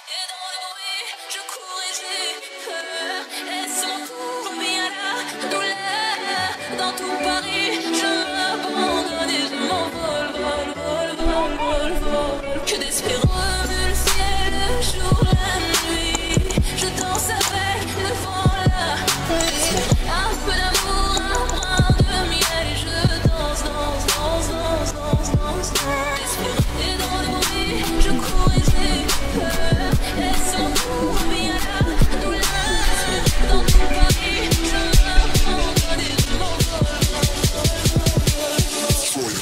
Et dans le bruit, je cours et j'ai peur. Est-ce mon tour ou bien la douleur? Dans tout Paris, je m'abandonne et je m'envole, vol, vol, vol, vol, vol. Que d'espérance remue le ciel, le jour, la nuit. Je danse avec le vent, la pluie. Un peu d'amour, un brin de miel. Et je danse, danse, danse, danse, danse, danse, danse. Et dans le bruit, je cours et j'ai peur. Est-ce mon tour ou bien la douleur? Dans tout Paris, je m'abandonne et je m'envole, vol, vol, vol,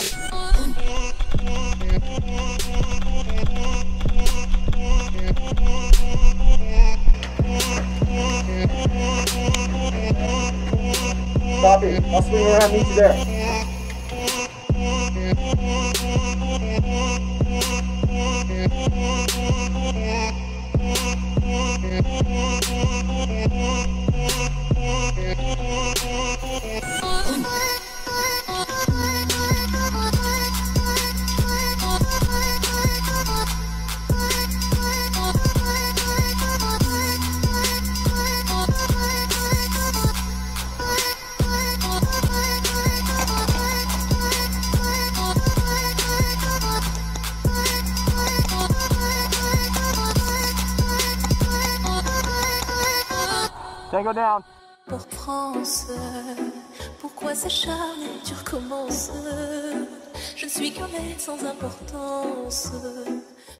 Copy. I'll swing around, meet you there. Tango down. Pour France, pourquoi s'acharner, tu recommences? Je ne suis qu'un être sans importance.